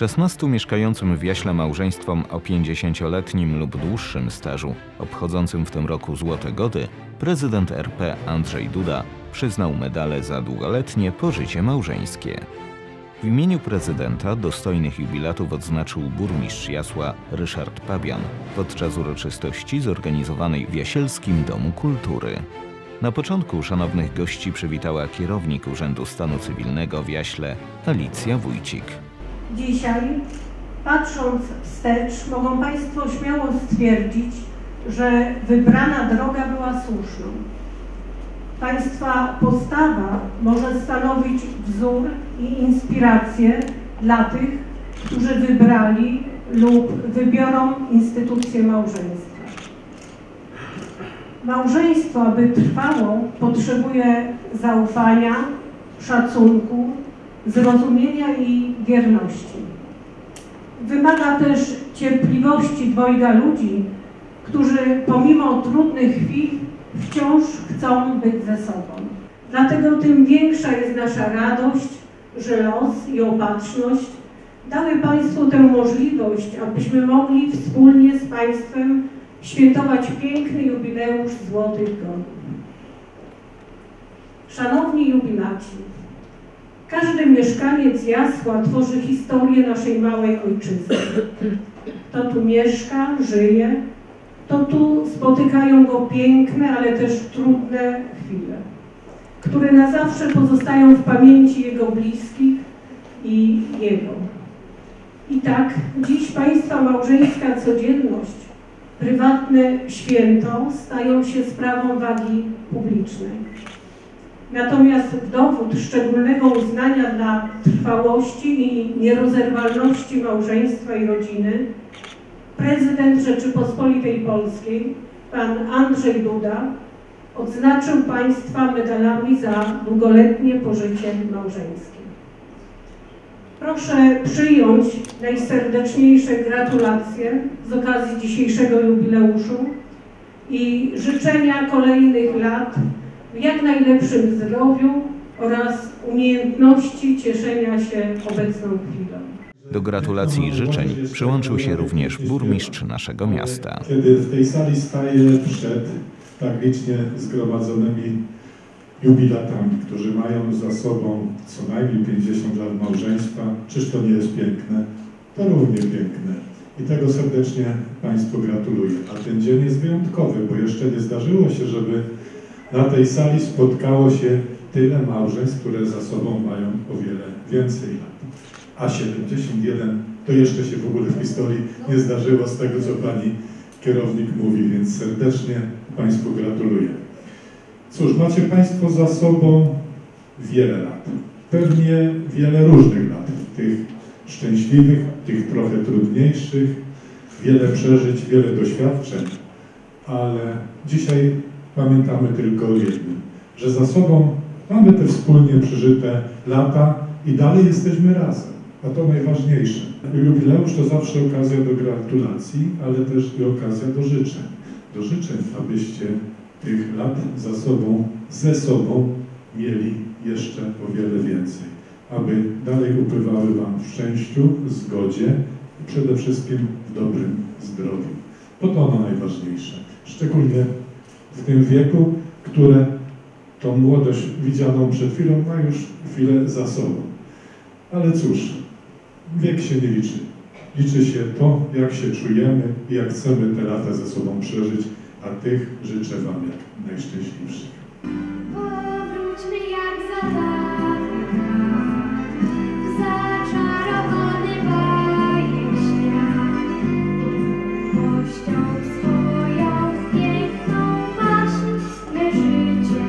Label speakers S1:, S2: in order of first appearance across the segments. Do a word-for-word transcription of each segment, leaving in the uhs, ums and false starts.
S1: szesnastu mieszkającym w Jaśle małżeństwom o pięćdziesięcioletnim lub dłuższym stażu, obchodzącym w tym roku Złote Gody, prezydent R P Andrzej Duda przyznał medale za długoletnie pożycie małżeńskie. W imieniu prezydenta dostojnych jubilatów odznaczył burmistrz Jasła Ryszard Pabian podczas uroczystości zorganizowanej w Jasielskim Domu Kultury. Na początku szanownych gości przywitała kierownik Urzędu Stanu Cywilnego w Jaśle Alicja Wójcik.
S2: Dzisiaj, patrząc wstecz, mogą Państwo śmiało stwierdzić, że wybrana droga była słuszną. Państwa postawa może stanowić wzór i inspirację dla tych, którzy wybrali lub wybiorą instytucję małżeństwa. Małżeństwo, aby trwało, potrzebuje zaufania, szacunku, zrozumienia i wierności. Wymaga też cierpliwości dwojga ludzi, którzy pomimo trudnych chwil wciąż chcą być ze sobą. Dlatego tym większa jest nasza radość, że los i opatrzność dały Państwu tę możliwość, abyśmy mogli wspólnie z Państwem świętować piękny jubileusz Złotych Godów. Szanowni jubilaci, każdy mieszkaniec Jasła tworzy historię naszej małej ojczyzny. Kto tu mieszka, żyje, to tu spotykają go piękne, ale też trudne chwile, które na zawsze pozostają w pamięci jego bliskich i jego. I tak dziś Państwa małżeńska codzienność, prywatne święto stają się sprawą wagi publicznej. Natomiast w dowód szczególnego uznania dla trwałości i nierozerwalności małżeństwa i rodziny prezydent Rzeczypospolitej Polskiej, pan Andrzej Duda, odznaczył Państwa medalami za długoletnie pożycie małżeńskie. Proszę przyjąć najserdeczniejsze gratulacje z okazji dzisiejszego jubileuszu i życzenia kolejnych lat w jak najlepszym zdrowiu oraz umiejętności cieszenia się obecną chwilą.
S1: Do gratulacji i życzeń przyłączył się również burmistrz naszego miasta.
S3: Kiedy w tej sali staję przed tak licznie zgromadzonymi jubilatami, którzy mają za sobą co najmniej pięćdziesiąt lat małżeństwa, czyż to nie jest piękne? To równie piękne. I tego serdecznie Państwu gratuluję. A ten dzień jest wyjątkowy, bo jeszcze nie zdarzyło się, żeby na tej sali spotkało się tyle małżeństw, które za sobą mają o wiele więcej lat. A siedemdziesiąt jeden to jeszcze się w ogóle w historii nie zdarzyło z tego, co Pani kierownik mówi, więc serdecznie Państwu gratuluję. Cóż, macie Państwo za sobą wiele lat, pewnie wiele różnych lat, tych szczęśliwych, tych trochę trudniejszych, wiele przeżyć, wiele doświadczeń, ale dzisiaj pamiętamy tylko o jednym, że za sobą mamy te wspólnie przeżyte lata i dalej jesteśmy razem, a to najważniejsze. Jubileusz to zawsze okazja do gratulacji, ale też i okazja do życzeń. Do życzeń, abyście tych lat za sobą, ze sobą mieli jeszcze o wiele więcej. Aby dalej upływały Wam w szczęściu, zgodzie i przede wszystkim w dobrym zdrowiu. Bo to ono najważniejsze. Szczególnie w tym wieku, które tą młodość widzianą przed chwilą ma już chwilę za sobą. Ale cóż, wiek się nie liczy. Liczy się to, jak się czujemy i jak chcemy te lata ze sobą przeżyć, a tych życzę Wam jak najszczęśliwszych.
S4: Powróćmy jak za dawna, w zaczarowany bajek świat, miłością swoją piękną waśń, me życie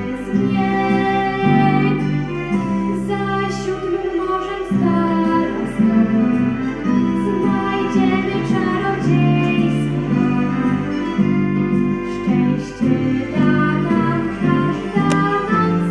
S4: zmień. Za siódmym morzem stara stąd, znajdziemy czarodziejski lat. Szczęście da nam każda noc,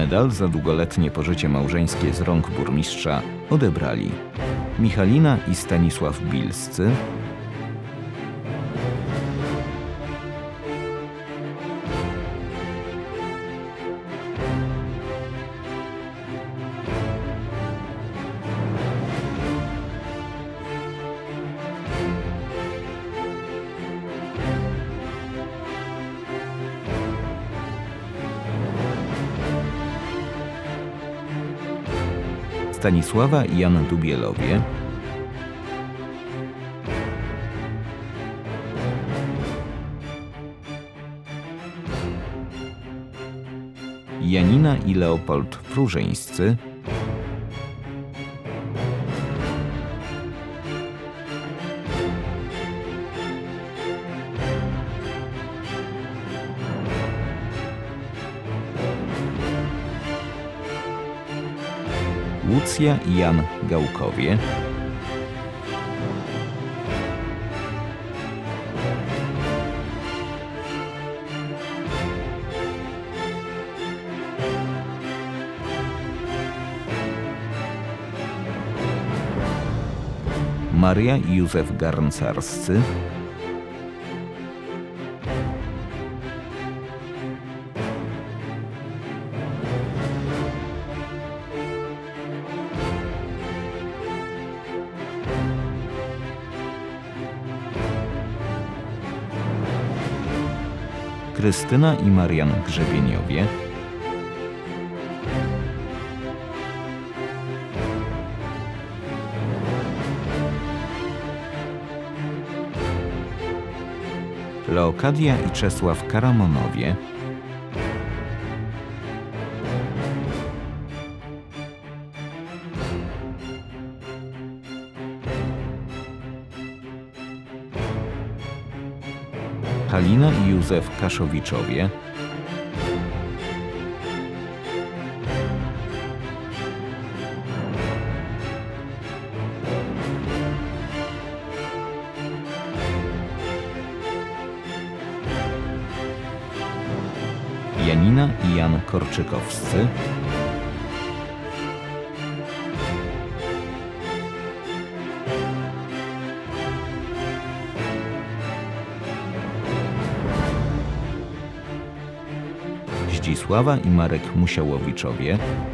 S1: Medal za długoletnie pożycie małżeńskie z rąk burmistrza odebrali Michalina i Stanisław Bilscy, Stanisława i Jan Dubielowie, Janina i Leopold Próżeńscy, Łucja i Jan Gałkowie, Maria i Józef Garncarscy, Krystyna i Marian Grzebieniowie, Leokadia i Czesław Karamonowie, Halina i Józef Kaszowiczowie, Janina i Jan Korczykowscy, Zdzisława i Marek Musiałowiczowie,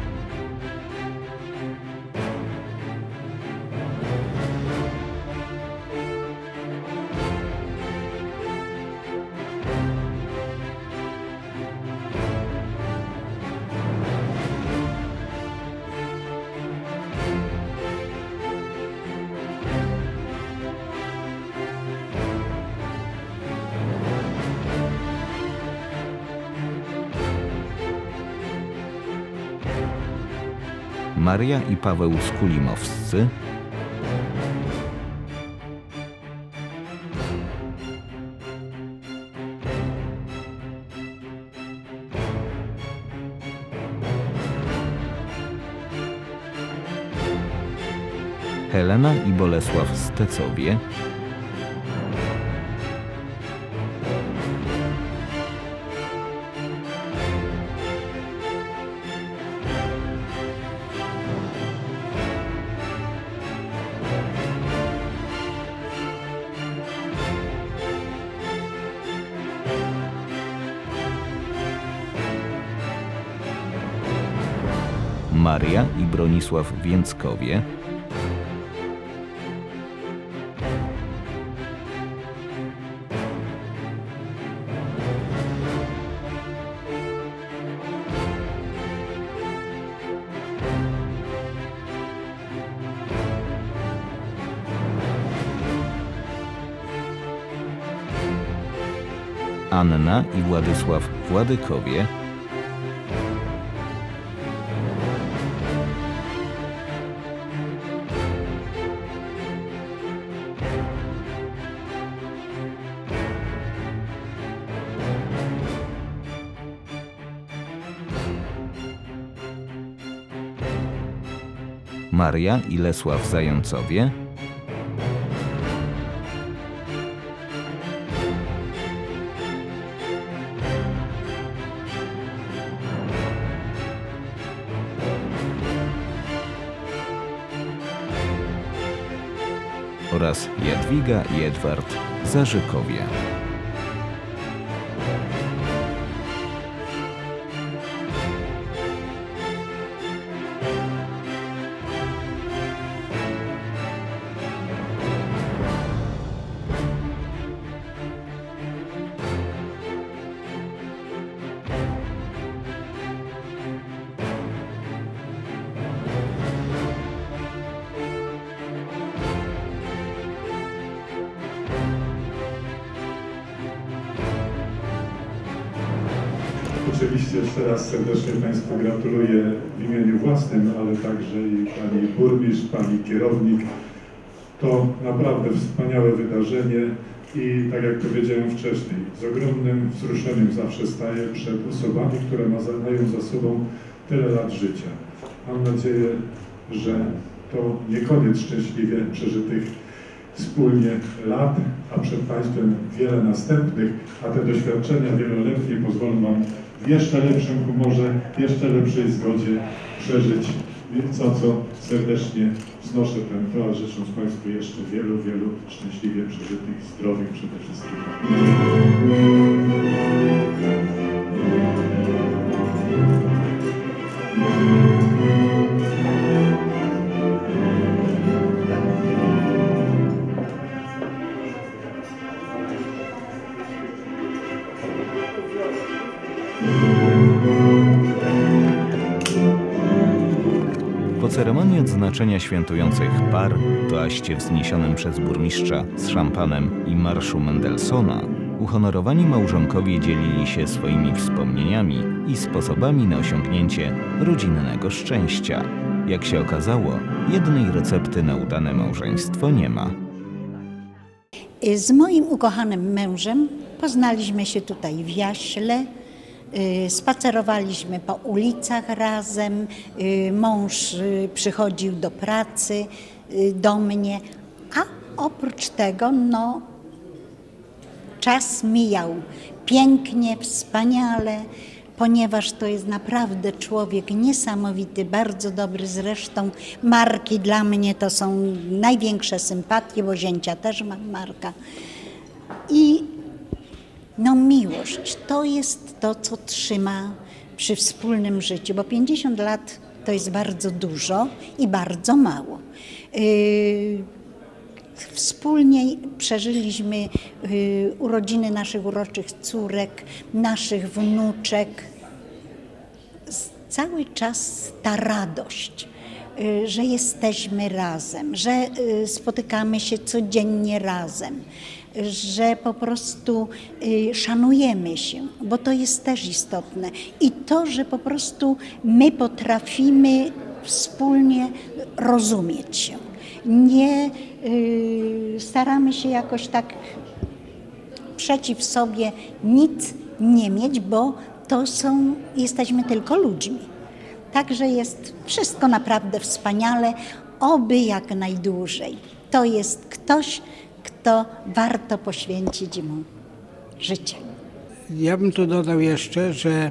S1: Maria i Paweł Skulimowscy, Helena i Bolesław Stecowie, Maria i Bronisław Więckowie, Anna i Władysław Władykowie, Maria i Lesław Zającowie, oraz Jadwiga i Edward Zarzykowie.
S3: Oczywiście jeszcze raz serdecznie Państwu gratuluję w imieniu własnym, ale także i Pani Burmistrz, Pani Kierownik. To naprawdę wspaniałe wydarzenie i tak jak powiedziałem wcześniej, z ogromnym wzruszeniem zawsze staję przed osobami, które mają za sobą tyle lat życia. Mam nadzieję, że to nie koniec szczęśliwie przeżytych wspólnie lat, a przed Państwem wiele następnych, a te doświadczenia wieloletnie pozwolą Wam w jeszcze lepszym humorze, jeszcze lepszej zgodzie przeżyć to, co serdecznie wznoszę ten toal, życząc Państwu jeszcze wielu, wielu szczęśliwie przeżytych, zdrowych przede wszystkim.
S1: Po ceremonii odznaczenia świętujących par, toaście wzniesionym przez burmistrza z szampanem i marszu Mendelssohna, uhonorowani małżonkowie dzielili się swoimi wspomnieniami i sposobami na osiągnięcie rodzinnego szczęścia. Jak się okazało, jednej recepty na udane małżeństwo nie ma.
S5: Z moim ukochanym mężem poznaliśmy się tutaj w Jaśle. Spacerowaliśmy po ulicach razem, mąż przychodził do pracy, do mnie, a oprócz tego no, czas mijał pięknie, wspaniale, ponieważ to jest naprawdę człowiek niesamowity, bardzo dobry. Zresztą Marki dla mnie to są największe sympatie, bo zięcia też mam Marka. I no miłość to jest to, co trzyma przy wspólnym życiu, bo pięćdziesiąt lat to jest bardzo dużo i bardzo mało. Yy, wspólnie przeżyliśmy yy, urodziny naszych uroczych córek, naszych wnuczek. Cały czas ta radość, yy, że jesteśmy razem, że yy, spotykamy się codziennie razem, że po prostu y, szanujemy się, bo to jest też istotne. I to, że po prostu my potrafimy wspólnie rozumieć się. Nie y, staramy się jakoś tak przeciw sobie nic nie mieć, bo to są, jesteśmy tylko ludźmi. Także jest wszystko naprawdę wspaniale, oby jak najdłużej. To jest ktoś, kto warto poświęcić mu życie.
S6: Ja bym tu dodał jeszcze, że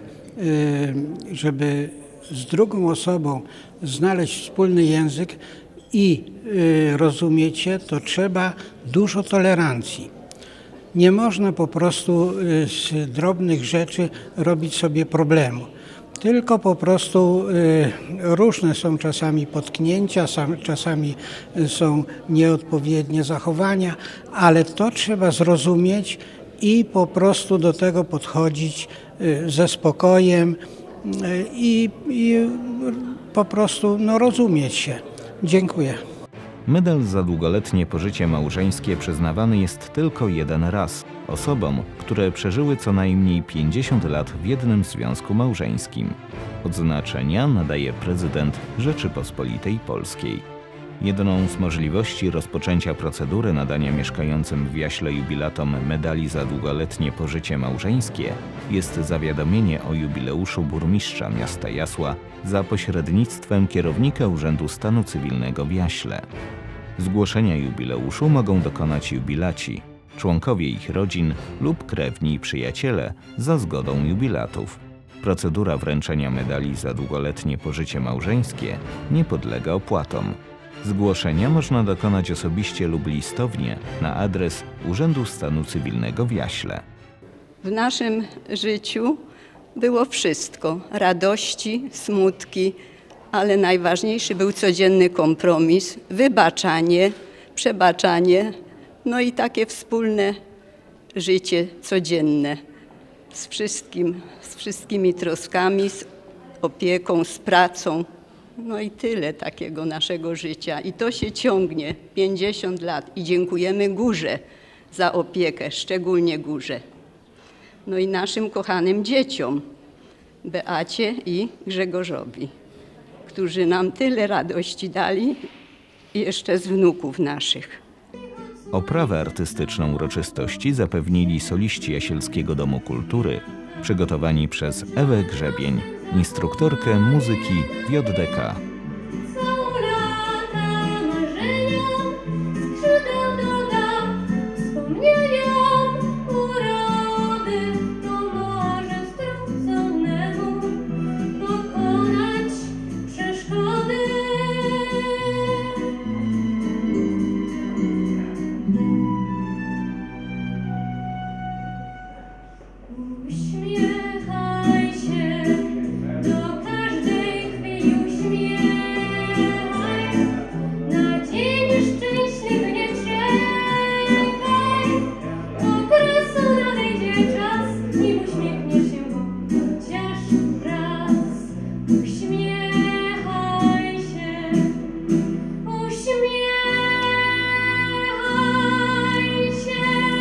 S6: żeby z drugą osobą znaleźć wspólny język i rozumieć się, to trzeba dużo tolerancji. Nie można po prostu z drobnych rzeczy robić sobie problemu. Tylko po prostu różne są czasami potknięcia, czasami są nieodpowiednie zachowania, ale to trzeba zrozumieć i po prostu do tego podchodzić ze spokojem i, i po prostu no, rozumieć się. Dziękuję.
S1: Medal za długoletnie pożycie małżeńskie przyznawany jest tylko jeden raz osobom, które przeżyły co najmniej pięćdziesiąt lat w jednym związku małżeńskim. Odznaczenia nadaje prezydent Rzeczypospolitej Polskiej. Jedną z możliwości rozpoczęcia procedury nadania mieszkającym w Jaśle jubilatom medali za długoletnie pożycie małżeńskie jest zawiadomienie o jubileuszu burmistrza miasta Jasła za pośrednictwem kierownika Urzędu Stanu Cywilnego w Jaśle. Zgłoszenia jubileuszu mogą dokonać jubilaci, członkowie ich rodzin lub krewni i przyjaciele za zgodą jubilatów. Procedura wręczenia medali za długoletnie pożycie małżeńskie nie podlega opłatom. Zgłoszenia można dokonać osobiście lub listownie na adres Urzędu Stanu Cywilnego w Jaśle.
S7: W naszym życiu było wszystko, radości, smutki, ale najważniejszy był codzienny kompromis, wybaczanie, przebaczanie, no i takie wspólne życie codzienne z wszystkim, z wszystkimi troskami, z opieką, z pracą. No i tyle takiego naszego życia. I to się ciągnie pięćdziesiąt lat i dziękujemy górze za opiekę, szczególnie górze. No i naszym kochanym dzieciom, Beacie i Grzegorzowi, którzy nam tyle radości dali i jeszcze z wnuków naszych.
S1: Oprawę artystyczną uroczystości zapewnili soliści Jasielskiego Domu Kultury, przygotowani przez Ewę Grzebień, instruktorkę muzyki w J D K.
S4: Uśmiechaj się, do każdej chwili uśmiechaj, na dzień szczęśliwy nie czekaj, okresu nadejdzie czas i uśmiechniesz się chociaż raz. Uśmiechaj się, uśmiechaj się.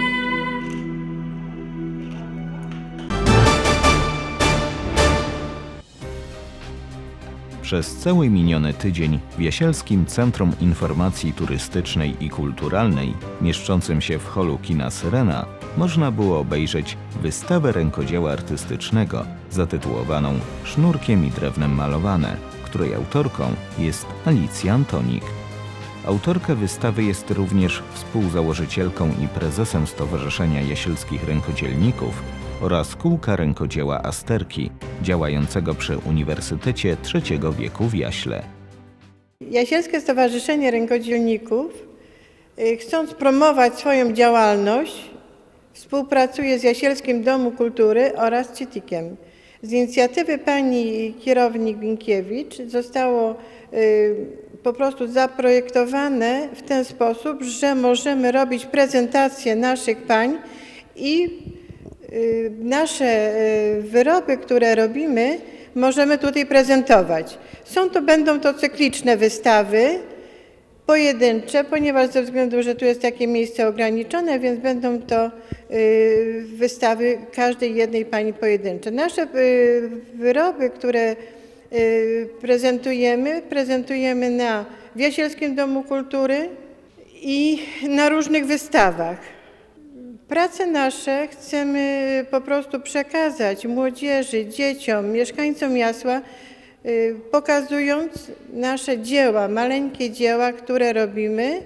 S1: Przez cały miniony tydzień w Jasielskim Centrum Informacji Turystycznej i Kulturalnej, mieszczącym się w holu kina Syrena, można było obejrzeć wystawę rękodzieła artystycznego zatytułowaną Sznurkiem i drewnem malowane, której autorką jest Alicja Antonik. Autorka wystawy jest również współzałożycielką i prezesem Stowarzyszenia Jasielskich Rękodzielników oraz Kółka Rękodzieła Asterki, działającego przy Uniwersytecie Trzeciego Wieku w Jaśle.
S8: Jasielskie Stowarzyszenie Rękodzielników, chcąc promować swoją działalność, współpracuje z Jasielskim Domem Kultury oraz CITIK-iem. Z inicjatywy pani kierownik Winkiewicz zostało po prostu zaprojektowane w ten sposób, że możemy robić prezentacje naszych pań i nasze wyroby, które robimy, możemy tutaj prezentować. Są to, będą to cykliczne wystawy, pojedyncze, ponieważ ze względu, że tu jest takie miejsce ograniczone, więc będą to wystawy każdej jednej pani pojedyncze. Nasze wyroby, które prezentujemy, prezentujemy na w Jasielskim Domu Kultury i na różnych wystawach. Prace nasze chcemy po prostu przekazać młodzieży, dzieciom, mieszkańcom Jasła, pokazując nasze dzieła, maleńkie dzieła, które robimy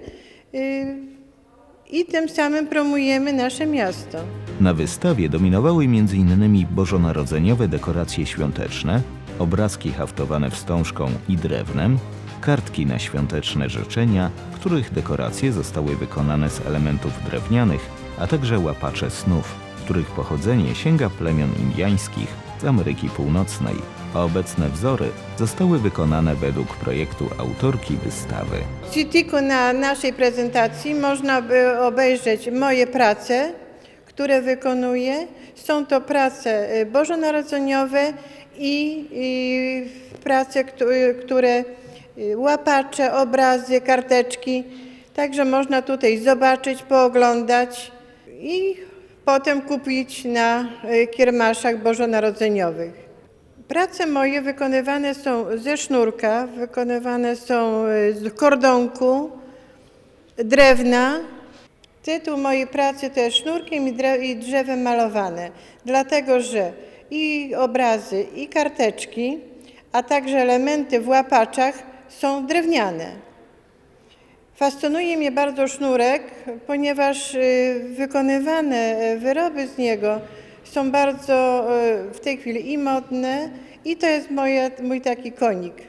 S8: i tym samym promujemy nasze miasto.
S1: Na wystawie dominowały między innymi bożonarodzeniowe dekoracje świąteczne, obrazki haftowane wstążką i drewnem, kartki na świąteczne życzenia, których dekoracje zostały wykonane z elementów drewnianych, a także łapacze snów, których pochodzenie sięga plemion indiańskich z Ameryki Północnej, a obecne wzory zostały wykonane według projektu autorki wystawy.
S8: W CITIK-u na naszej prezentacji można by obejrzeć moje prace, które wykonuję. Są to prace bożonarodzeniowe i, i prace, które łapacze, obrazy, karteczki. Także można tutaj zobaczyć, pooglądać i potem kupić na kiermaszach bożonarodzeniowych. Prace moje wykonywane są ze sznurka, wykonywane są z kordonku, drewna. Tytuł mojej pracy to jest Sznurkiem i drzewem malowane, dlatego że i obrazy, i karteczki, a także elementy w łapaczach są drewniane. Fascynuje mnie bardzo sznurek, ponieważ wykonywane wyroby z niego są bardzo w tej chwili i modne, i to jest moje, mój taki konik.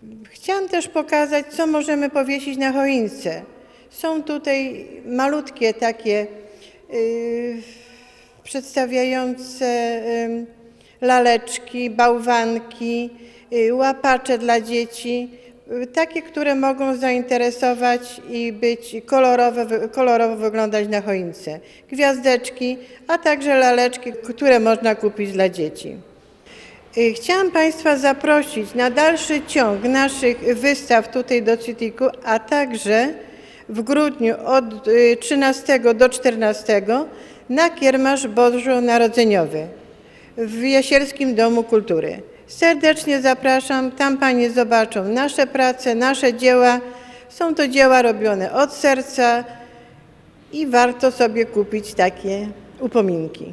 S8: Chciałam też pokazać, co możemy powiesić na choince. Są tutaj malutkie takie yy, przedstawiające yy, laleczki, bałwanki, yy, łapacze dla dzieci, yy, takie, które mogą zainteresować i być kolorowe, kolorowo wyglądać na choince. Gwiazdeczki, a także laleczki, które można kupić dla dzieci. Chciałam Państwa zaprosić na dalszy ciąg naszych wystaw tutaj do CITIC-u, a także w grudniu od trzynastego do czternastego na kiermasz bożonarodzeniowy w Jasielskim Domu Kultury. Serdecznie zapraszam, tam Panie zobaczą nasze prace, nasze dzieła. Są to dzieła robione od serca i warto sobie kupić takie upominki.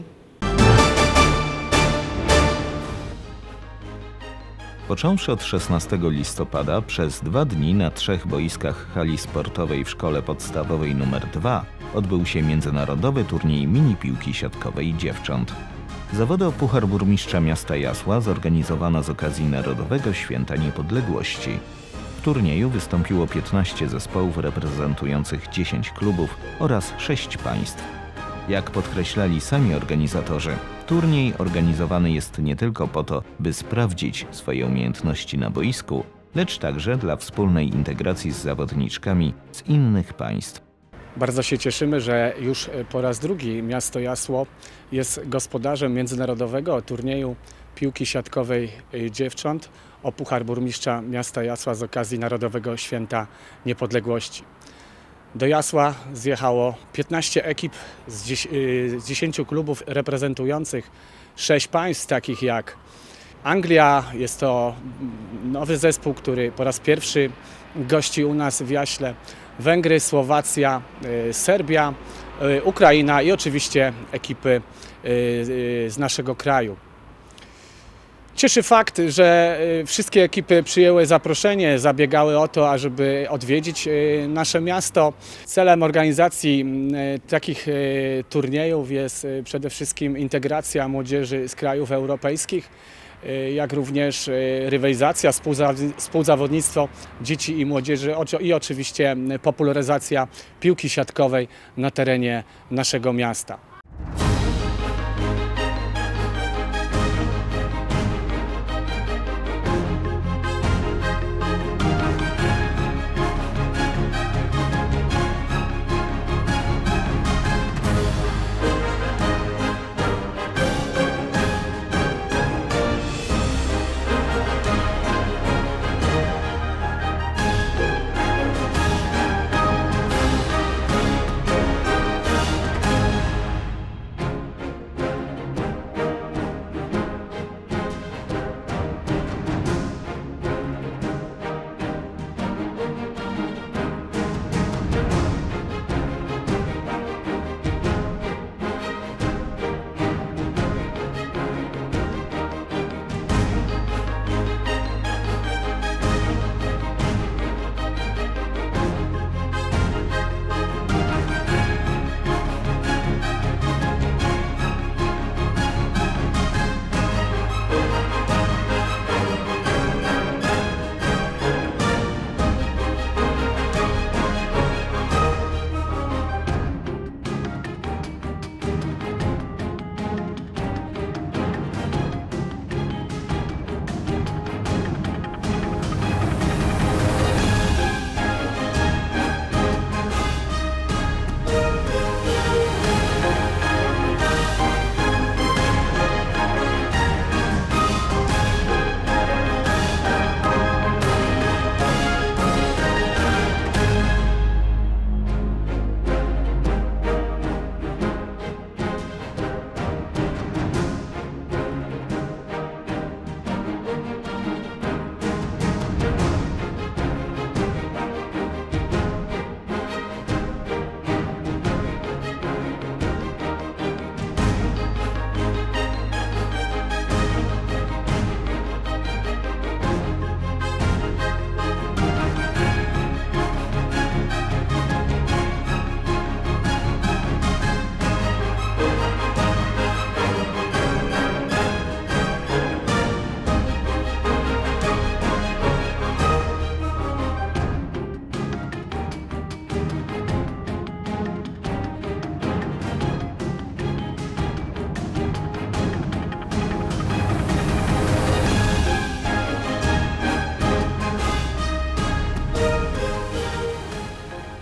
S1: Począwszy od szesnastego listopada, przez dwa dni na trzech boiskach hali sportowej w szkole podstawowej nr dwa odbył się międzynarodowy turniej mini piłki siatkowej dziewcząt. Zawody o Puchar Burmistrza Miasta Jasła zorganizowano z okazji Narodowego Święta Niepodległości. W turnieju wystąpiło piętnaście zespołów reprezentujących dziesięć klubów oraz sześć państw. Jak podkreślali sami organizatorzy, turniej organizowany jest nie tylko po to, by sprawdzić swoje umiejętności na boisku, lecz także dla wspólnej integracji z zawodniczkami z innych państw.
S9: Bardzo się cieszymy, że już po raz drugi miasto Jasło jest gospodarzem międzynarodowego turnieju piłki siatkowej dziewcząt o Puchar Burmistrza Miasta Jasła z okazji Narodowego Święta Niepodległości. Do Jasła zjechało piętnaście ekip z dziesięciu klubów reprezentujących sześć państw, takich jak Anglia. Jest to nowy zespół, który po raz pierwszy gości u nas w Jaśle. Węgry, Słowacja, Serbia, Ukraina i oczywiście ekipy z naszego kraju. Cieszy fakt, że wszystkie ekipy przyjęły zaproszenie, zabiegały o to, ażeby odwiedzić nasze miasto. Celem organizacji takich turniejów jest przede wszystkim integracja młodzieży z krajów europejskich, jak również rywalizacja, współzawodnictwo dzieci i młodzieży i oczywiście popularyzacja piłki siatkowej na terenie naszego miasta.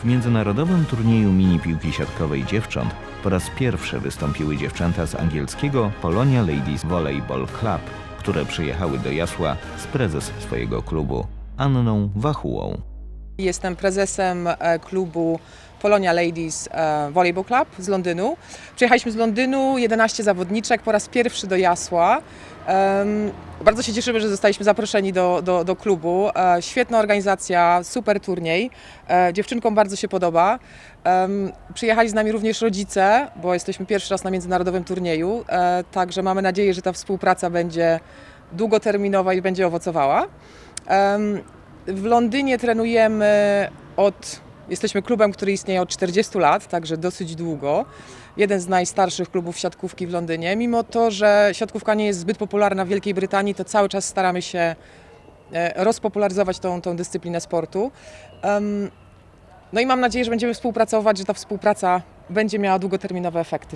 S1: międzynarodowym turnieju mini piłki siatkowej dziewcząt po raz pierwszy wystąpiły dziewczęta z angielskiego Polonia Ladies Volleyball Club, które przyjechały do Jasła z prezes swojego klubu, Anną Wachułą.
S10: Jestem prezesem klubu Polonia Ladies Volleyball Club z Londynu. Przyjechaliśmy z Londynu, jedenaście zawodniczek, po raz pierwszy do Jasła. Um, bardzo się cieszymy, że zostaliśmy zaproszeni do, do, do klubu. E, świetna organizacja, super turniej. E, dziewczynkom bardzo się podoba. Um, przyjechali z nami również rodzice, bo jesteśmy pierwszy raz na międzynarodowym turnieju. E, także mamy nadzieję, że ta współpraca będzie długoterminowa i będzie owocowała. Um, w Londynie trenujemy od... Jesteśmy klubem, który istnieje od czterdziestu lat, także dosyć długo. Jeden z najstarszych klubów siatkówki w Londynie. Mimo to, że siatkówka nie jest zbyt popularna w Wielkiej Brytanii, to cały czas staramy się rozpopularyzować tą, tą dyscyplinę sportu. Um, no i mam nadzieję, że będziemy współpracować, że ta współpraca będzie miała długoterminowe efekty.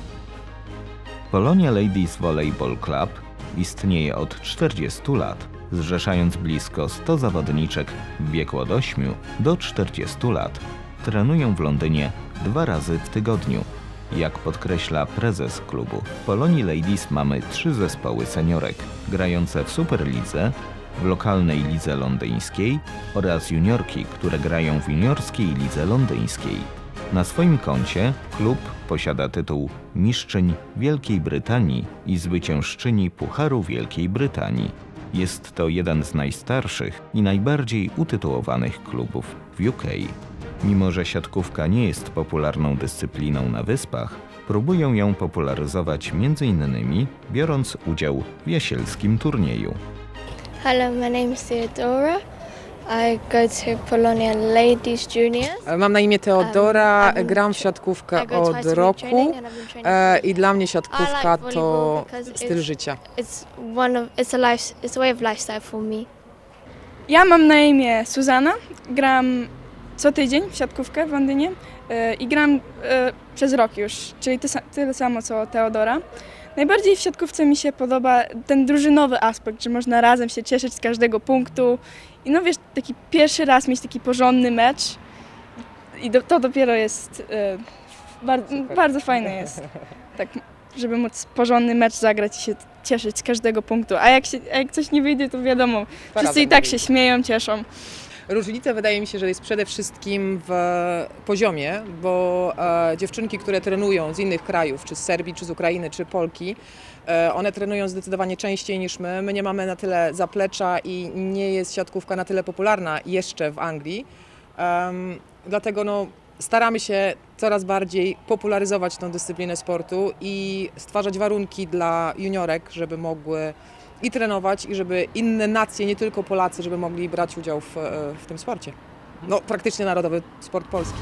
S1: Polonia Ladies Volleyball Club istnieje od czterdziestu lat, zrzeszając blisko stu zawodniczek w wieku od ośmiu do czterdziestu lat. Trenują w Londynie dwa razy w tygodniu. Jak podkreśla prezes klubu, w Polonii Ladies mamy trzy zespoły seniorek, grające w Superlidze, w lokalnej lidze londyńskiej oraz juniorki, które grają w juniorskiej lidze londyńskiej. Na swoim koncie klub posiada tytuł mistrzyń Wielkiej Brytanii i zwyciężczyni Pucharu Wielkiej Brytanii. Jest to jeden z najstarszych i najbardziej utytułowanych klubów w U K. Mimo że siatkówka nie jest popularną dyscypliną na Wyspach, próbują ją popularyzować między innymi biorąc udział w jasielskim turnieju.
S11: Hello, my name is Theodora. I go to Polonia Ladies Juniors.
S10: Mam na imię Teodora, um, gram w siatkówkę od roku e, i dla mnie siatkówka to styl życia.
S11: It's one of, it's a life, it's a way of lifestyle for me.
S12: Ja mam na imię Suzana, gram co tydzień w siatkówkę w Londynie e, i gram e, przez rok już, czyli ty, tyle samo co Teodora. Najbardziej w siatkówce mi się podoba ten drużynowy aspekt, że można razem się cieszyć z każdego punktu. I no wiesz, taki pierwszy raz mieć taki porządny mecz i do, to dopiero jest e, bardzo, bardzo fajne jest, tak, żeby móc porządny mecz zagrać i się cieszyć z każdego punktu. A jak, się, a jak coś nie wyjdzie, to wiadomo, wszyscy i tak się śmieją, cieszą.
S10: Różnica wydaje mi się, że jest przede wszystkim w poziomie, bo e, dziewczynki, które trenują z innych krajów, czy z Serbii, czy z Ukrainy, czy Polki, e, one trenują zdecydowanie częściej niż my. My nie mamy na tyle zaplecza i nie jest siatkówka na tyle popularna jeszcze w Anglii. E, dlatego no, staramy się coraz bardziej popularyzować tę dyscyplinę sportu i stwarzać warunki dla juniorek, żeby mogły i trenować, i żeby inne nacje, nie tylko Polacy, żeby mogli brać udział w, w tym sporcie. No, praktycznie narodowy sport polski.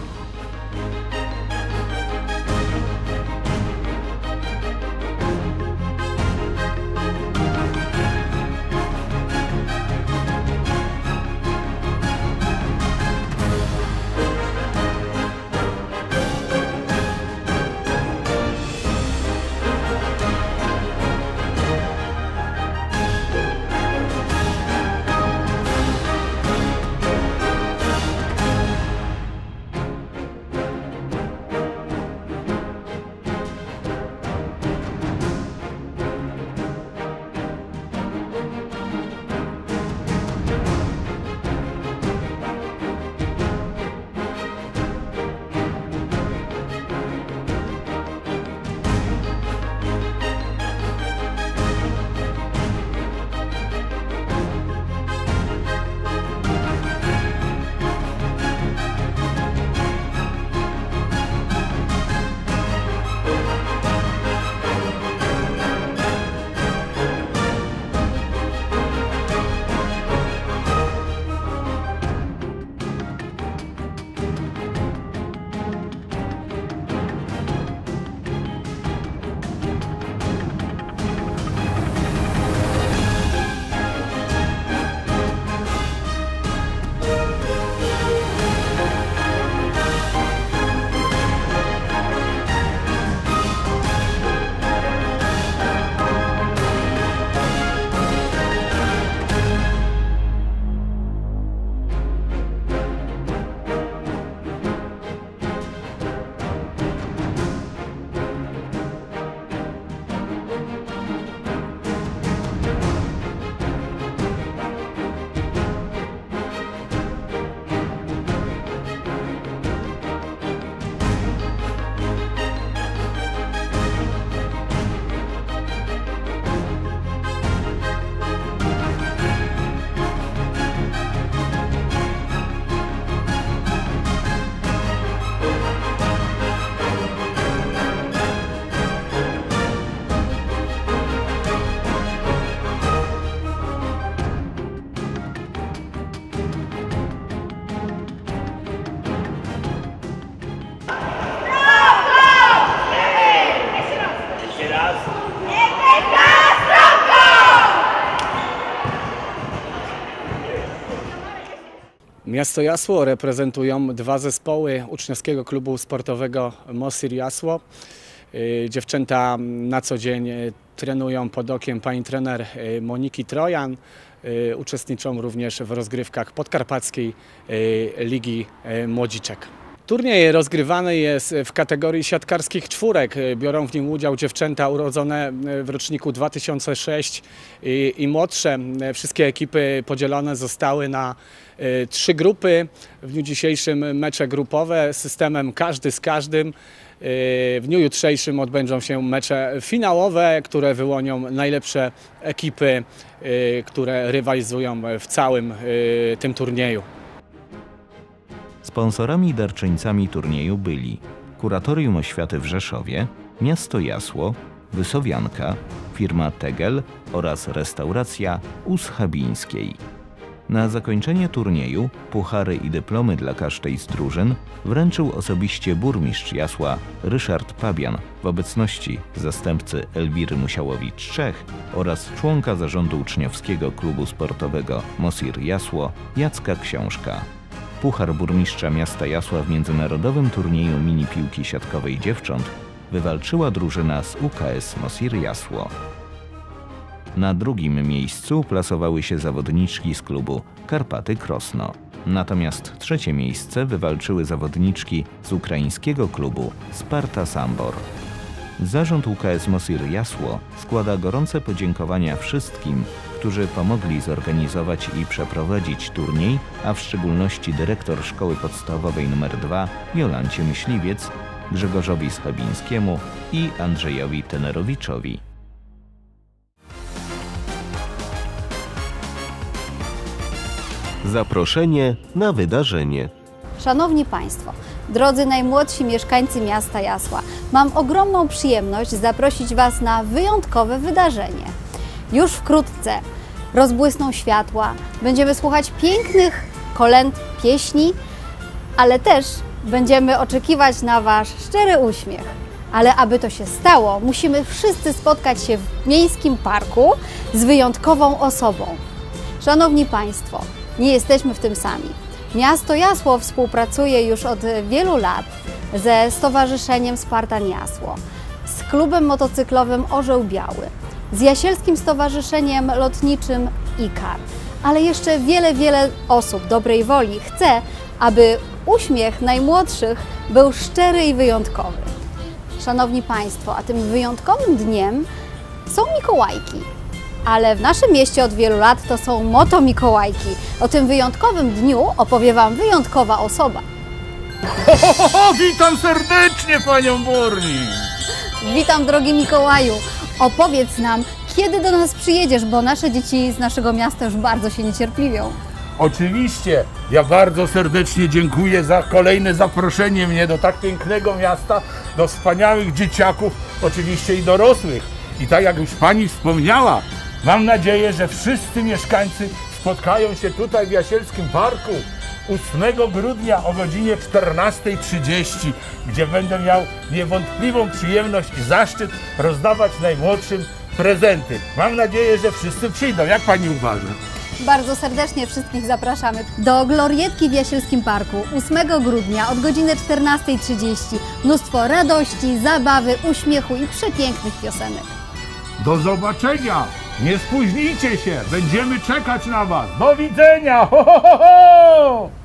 S9: Miasto Jasło reprezentują dwa zespoły uczniowskiego klubu sportowego Mosir Jasło. Dziewczęta na co dzień trenują pod okiem pani trener Moniki Trojan. Uczestniczą również w rozgrywkach podkarpackiej Ligi Młodziczek. Turniej rozgrywany jest w kategorii siatkarskich czwórek. Biorą w nim udział dziewczęta urodzone w roczniku dwa tysiące szóstym i, i młodsze. Wszystkie ekipy podzielone zostały na trzy grupy. W dniu dzisiejszym mecze grupowe systemem każdy z każdym. W dniu jutrzejszym odbędą się mecze finałowe, które wyłonią najlepsze ekipy, które rywalizują w całym tym turnieju.
S1: Sponsorami i darczyńcami turnieju byli Kuratorium Oświaty w Rzeszowie, Miasto Jasło, Wysowianka, firma Tegel oraz restauracja U Schabińskiej. Na zakończenie turnieju puchary i dyplomy dla każdej z drużyn wręczył osobiście burmistrz Jasła Ryszard Pabian w obecności zastępcy Elwiry Musiałowicz-Czech oraz członka zarządu uczniowskiego klubu sportowego Mosir Jasło Jacka Książka. Puchar burmistrza miasta Jasła w międzynarodowym turnieju mini piłki siatkowej dziewcząt wywalczyła drużyna z U K S Mosir Jasło. Na drugim miejscu plasowały się zawodniczki z klubu Karpaty Krosno. Natomiast trzecie miejsce wywalczyły zawodniczki z ukraińskiego klubu Sparta Sambor. Zarząd U K S Mosir Jasło składa gorące podziękowania wszystkim, którzy pomogli zorganizować i przeprowadzić turniej, a w szczególności dyrektor Szkoły Podstawowej nr dwa Jolancie Myśliwiec, Grzegorzowi Schabińskiemu i Andrzejowi Tenerowiczowi.
S13: Zaproszenie na wydarzenie.
S14: Szanowni Państwo, drodzy najmłodsi mieszkańcy miasta Jasła, mam ogromną przyjemność zaprosić Was na wyjątkowe wydarzenie. Już wkrótce rozbłysną światła, będziemy słuchać pięknych kolęd, pieśni, ale też będziemy oczekiwać na Wasz szczery uśmiech. Ale aby to się stało, musimy wszyscy spotkać się w miejskim parku z wyjątkową osobą. Szanowni Państwo, nie jesteśmy w tym sami. Miasto Jasło współpracuje już od wielu lat ze Stowarzyszeniem Spartan Jasło, z klubem motocyklowym Orzeł Biały, z Jasielskim Stowarzyszeniem Lotniczym I K A R, ale jeszcze wiele, wiele osób dobrej woli chce, aby uśmiech najmłodszych był szczery i wyjątkowy. Szanowni Państwo, a tym wyjątkowym dniem są Mikołajki. Ale w naszym mieście od wielu lat to są motomikołajki. O tym wyjątkowym dniu opowie Wam wyjątkowa osoba.
S15: Ho, ho, ho, witam serdecznie Panią Burmistrz!
S14: Witam, drogi Mikołaju. Opowiedz nam, kiedy do nas przyjedziesz, bo nasze dzieci z naszego miasta już bardzo się niecierpliwią.
S15: Oczywiście, ja bardzo serdecznie dziękuję za kolejne zaproszenie mnie do tak pięknego miasta, do wspaniałych dzieciaków, oczywiście i dorosłych. I tak jak już Pani wspomniała, mam nadzieję, że wszyscy mieszkańcy spotkają się tutaj w Jasielskim Parku ósmego grudnia o godzinie czternastej trzydzieści, gdzie będę miał niewątpliwą przyjemność i zaszczyt rozdawać najmłodszym prezenty. Mam nadzieję, że wszyscy przyjdą. Jak Pani uważa?
S14: Bardzo serdecznie wszystkich zapraszamy do Glorietki w Jasielskim Parku ósmego grudnia od godziny czternastej trzydzieści. Mnóstwo radości, zabawy, uśmiechu i przepięknych piosenek.
S15: Do zobaczenia! Nie spóźnijcie się! Będziemy czekać na Was! Do widzenia! Ho, ho, ho, ho!